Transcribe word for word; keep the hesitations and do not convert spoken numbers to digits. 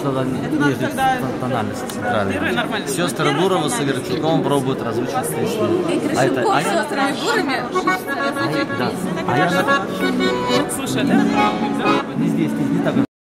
тогда ниже тональность центральная. Сестры Бурова с Игорчуком пробуют разучить песню. А это, а я... Да. А я... Слушай, да? Не здесь, не, не так.